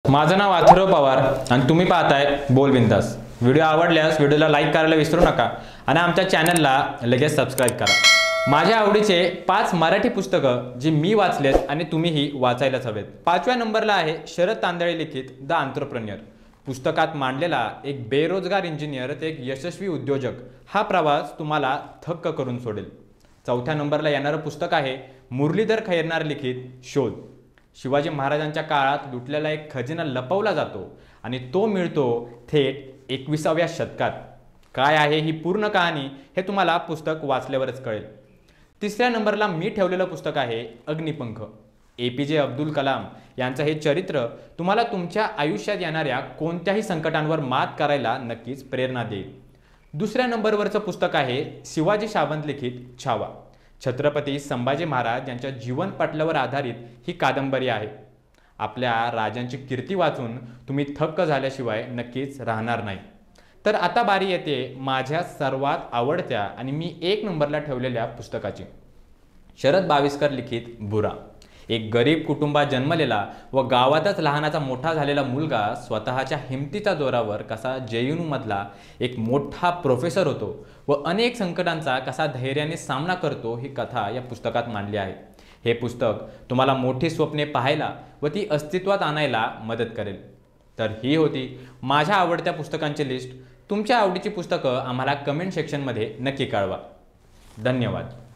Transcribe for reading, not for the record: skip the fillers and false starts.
माझं नाव अथर्व पवार आणि तुम्ही पाहताय बोल बिंदास। व्हिडिओ आवडल्यास व्हिडिओला लाईक करायला विसरू नका आणि आमच्या चॅनलला लगेच सबस्क्राइब करा। माझ्या आवडीचे 5 मराठी पुस्तकं जी मी वाचलेत आणि तुम्हीही वाचायलाच हवेत। 5व्या नंबरला आहे शरद तांदळे लिखित द एंटरप्रेन्योर। पुस्तकात मांडलेला एक बेरोजगार इंजिनियर ते एक यशस्वी उद्योजक हा प्रवास तुम्हाला थक्क करून सोडेल। 4थ्या नंबरला येणारं पुस्तक आहे मुरलीधर खैरनार लिखित शोध। शिवाजी महाराजांच्या काळात लुटलेला एक खजिना लपवला जातो आणि तो मिळतो थेट 21व्या शतकात। काय आहे ही पूर्ण कहाणी हे तुम्हाला पुस्तक वाचल्यावरच कळेल। 3ऱ्या नंबरला मी ठेवलेलं पुस्तक आहे अग्निपंख। APJ अब्दुल कलाम यांचं हे चरित्र तुम्हाला तुमच्या आयुष्यात येणाऱ्या कोणत्याही संकटांवर मात करायला नक्कीच प्रेरणा देईल। 2ऱ्या नंबरवरचं पुस्तक आहे शिवाजी सावंत लिखित छावा। छत्रपती संभाजी महाराज यांच्या जीवन पटलावर आधारित ही कादंबरी आहे। आपल्या राजांची कीर्ती वाचून तुम्ही थक्क झाल्याशिवाय नक्कीच राहणार नाही। तर आता बारी येते माझ्या सर्वात आवडत्या आणि मी 1 नंबरला ठेवलेल्या पुस्तकाची। शरद बाविस्कर लिखित बुरा। एक गरीब कुटुंबात जन्मलेला व गावातच लहानाचा मोठा झालेला मुलगा स्वतःच्या हिमतीच्या जोरावर कसा JNU मधला एक मोठा प्रोफेसर होतो व अनेक संकटांचा कसा धैर्याने सामना करतो ही कथा या पुस्तकात मांडली आहे। हे पुस्तक तुम्हाला मोठी स्वप्ने पाहायला व ती अस्तित्वात आणायला मदत करेल। तर ही होती माझ्या आवडत्या पुस्तकांची लिस्ट। तुमच्या आवडीची पुस्तकं आम्हाला कमेंट सेक्शनमध्ये नक्की कळवा। धन्यवाद।